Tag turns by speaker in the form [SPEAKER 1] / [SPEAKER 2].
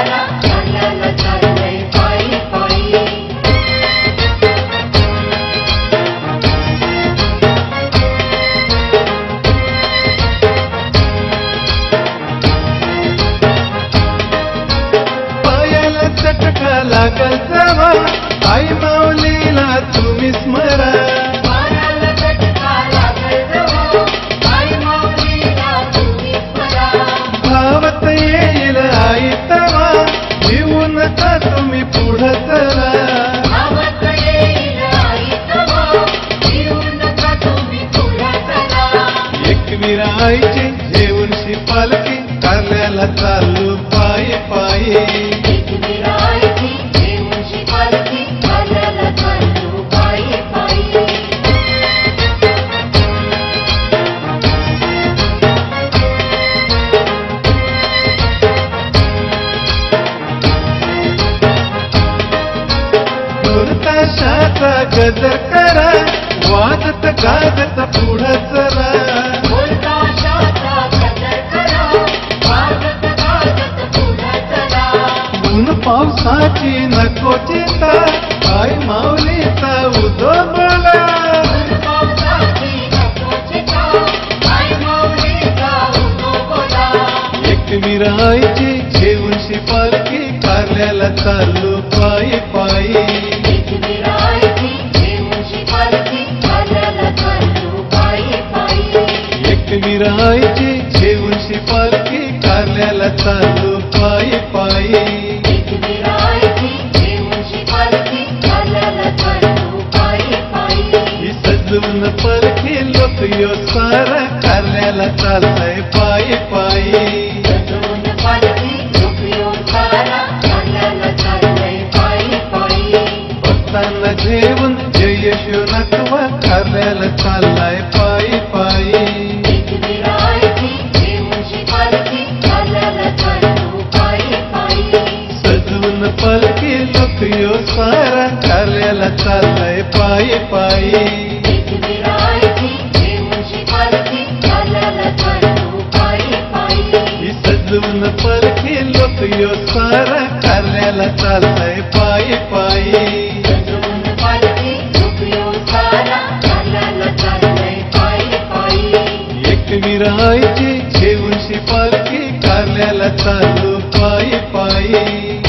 [SPEAKER 1] सारा चाल्याला चाललंय पायी पायी.
[SPEAKER 2] पायाला चटका लागल तेव्हा आई माऊलीला तुम्ही स्मरा.
[SPEAKER 1] पायाला चटका लागल तेव्हा आई माऊलीला तुम्ही स्मरा.
[SPEAKER 2] धावत येईल आई तेव्हा भिवू नका तुम्ही पुढं चला.
[SPEAKER 1] धावत येईल आई तेव्हा भिवू नका तुम्ही पुढं चला.
[SPEAKER 2] एकवीर आईची जेवणशी पालखी कारल्याला चालू पायी पायी.
[SPEAKER 1] एकवीर आईची जेवणशी पालखी चाल्याला चालू पायी पायी.
[SPEAKER 2] ताशाचा गजर करा वाजत गाजत पुढं चला.
[SPEAKER 1] ताशाचा गजर करा वाजत गाजत पुढं चला.
[SPEAKER 2] ऊन पावसाची नको चिंता आई माऊलीचा उदो बोला.
[SPEAKER 1] पावसाची नको चिंता आई माऊलीचा उदो बोला.
[SPEAKER 2] एकवीर आईची जेवणशी पालखी कारल्याला चालू पायी पायी.
[SPEAKER 1] एकवीर आईची जेवणशी पालखी चाल्याला चालू पायी पायी.
[SPEAKER 2] एकवीर आईची जेवणशी पालखी कारल्याला चालू पायी पायी.
[SPEAKER 1] एकवीर आईची जेवणशी पालखी चाल्याला चालू पायी पायी.
[SPEAKER 2] ही सजवून पालखी लोक यो सारा कारल्याला चालतंय पायी पायी.
[SPEAKER 1] सजवून पालखी लोक यो सारा चाल्याला चाललंय पायी पायी.
[SPEAKER 2] भक्तांना जेवण जय यशो नकवा कारल्याला चाललाय पायी पायी.
[SPEAKER 1] एकवीर आईची जेवणशी पालखी चाल्याला चालू पायी पायी.
[SPEAKER 2] सजवून पालखी लोक यो सारा कारल्याला चाललाय पायी पायी.
[SPEAKER 1] एकवीर आईची जेवणशी पालखी चाल्याला चालू पायी पायी.
[SPEAKER 2] ही सजवून पालखी लोक यो सारा कारल्याला चाललाय पायी पायी.
[SPEAKER 1] सजवून पालखी लोक यो सारा चाल्याला चाललंय पायी पायी.
[SPEAKER 2] एकवीर आईची जेवणशी पालखी कारल्याला चालू पायी पायी.